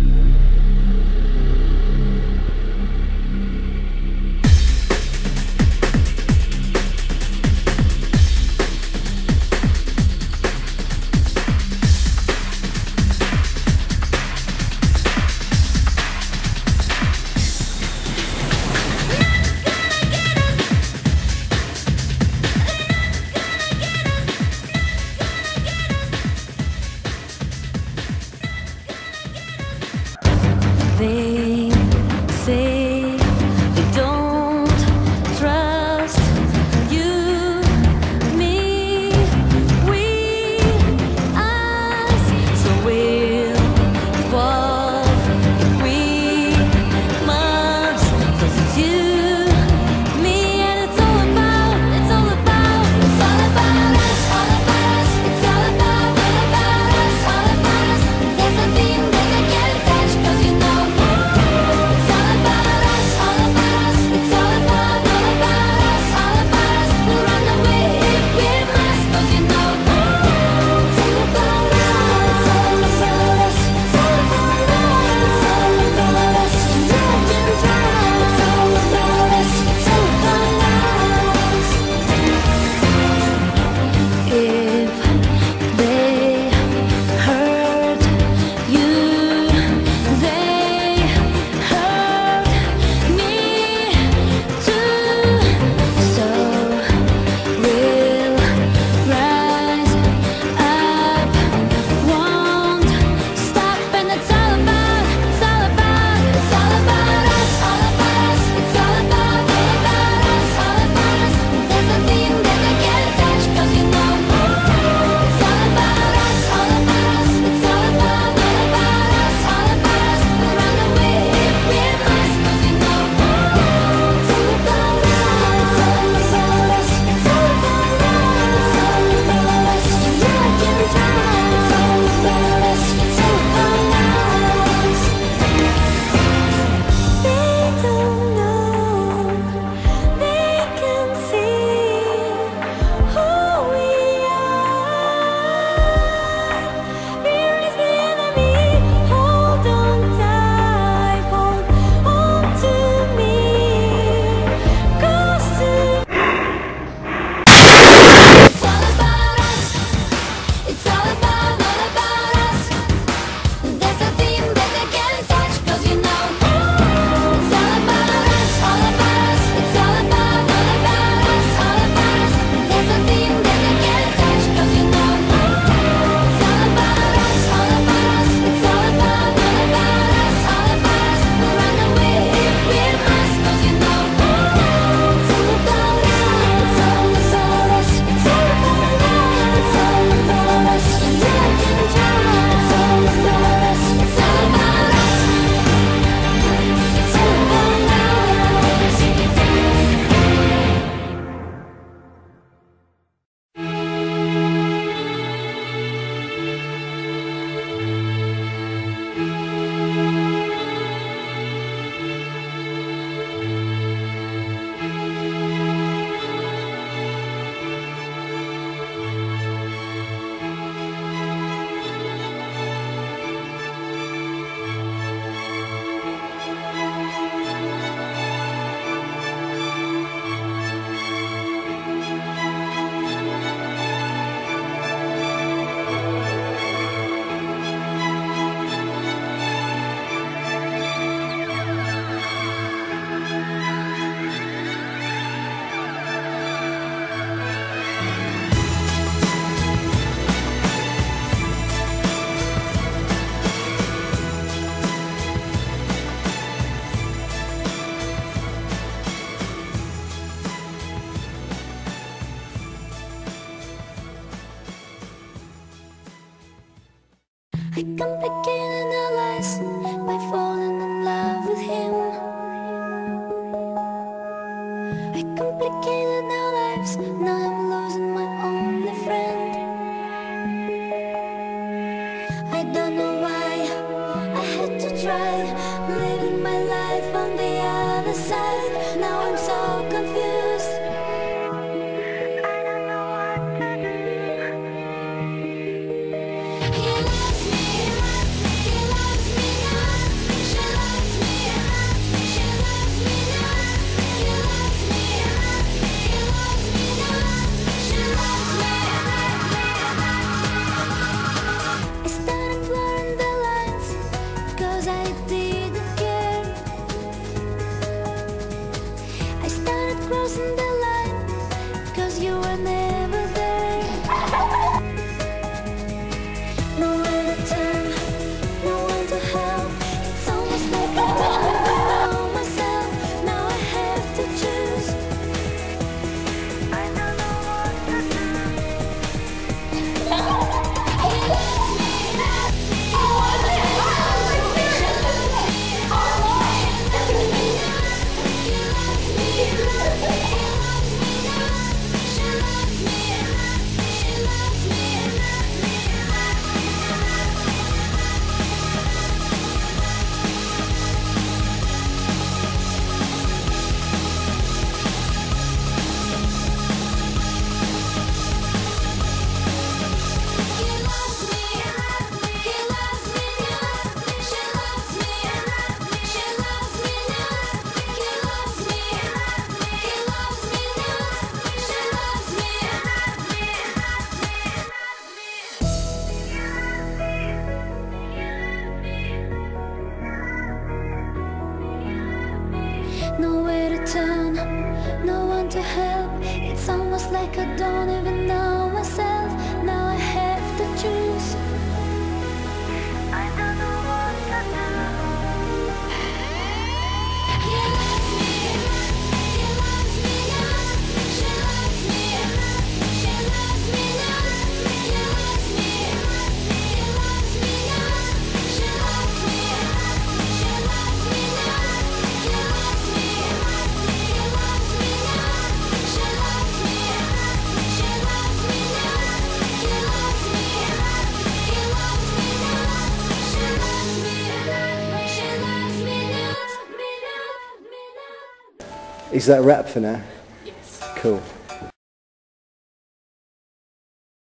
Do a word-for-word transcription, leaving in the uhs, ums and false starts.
They say they don't trust you, me, we, us. So we'll fall if we must. 'Cause it's you, me, and it's all about, it's all about, it's all about us, all about us. It's all about, all about us, all about us. There's a theme that I can't touch, 'cause you know. I complicated our lives by falling in love with him. I complicated our lives, now I'm losing my only friend. I don't know why I had to try living my life on the other side. Now I'm so confused. I don't know what to do. He loves me, he loves me, he loves me now. losing the light, 'cause you were never there. Nowhere to turn, no one to help. It's almost like I don't even know myself. Now I have to choose. I don't know what to do. He loves me, he loves me, he loves me, he loves me, she loves me, he loves me now. He loves me, he loves me, he loves me now. She loves me, she loves me, nowhere to turn, no one to help. It's almost like I don't even know myself. Now I have to choose. I don't know what to do. He loves me, he loves me now. She loves me, she loves me now. He loves me, he loves me now. She loves me, she loves me now. He loves me, he loves me now. She loves me, she loves me now. He loves me, he loves me now. She loves me, she loves me now. Is that a wrap for now? Yes. Cool.